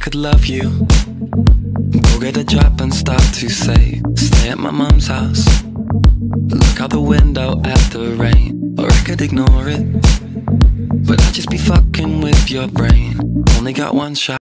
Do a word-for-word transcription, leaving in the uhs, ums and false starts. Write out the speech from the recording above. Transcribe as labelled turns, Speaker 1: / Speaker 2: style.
Speaker 1: could love you, go get a job and start to save, stay at my mum's house, look out the window at the rain. Or I could ignore it, but I'd just be fucking with your brain. Only got one shot.